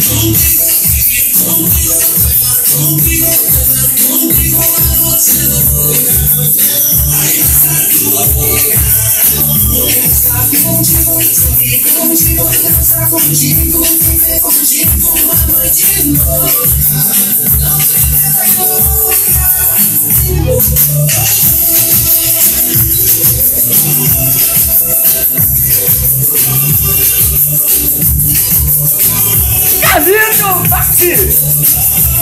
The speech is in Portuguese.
Contigo la noche loca, ay, hasta tu boca. Contigo, sorrir contigo, dançar contigo, viver contigo uma noite louca. Não tem nada louca. Carlinhos, aqui!